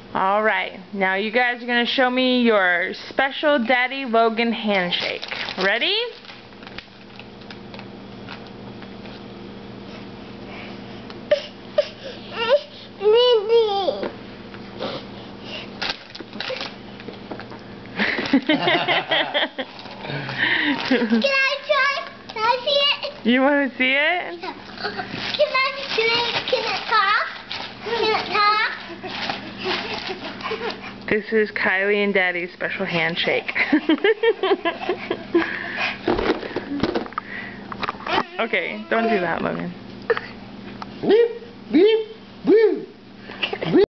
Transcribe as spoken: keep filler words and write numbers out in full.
Alright, now you guys are going to show me your special Daddy Logan handshake. Ready? Can I try? Can I see it? You want to see it? Can I see it? Can it talk? Can it talk? This is Kylie and Daddy's special handshake. Okay, don't do that, Logan. Beep, beep.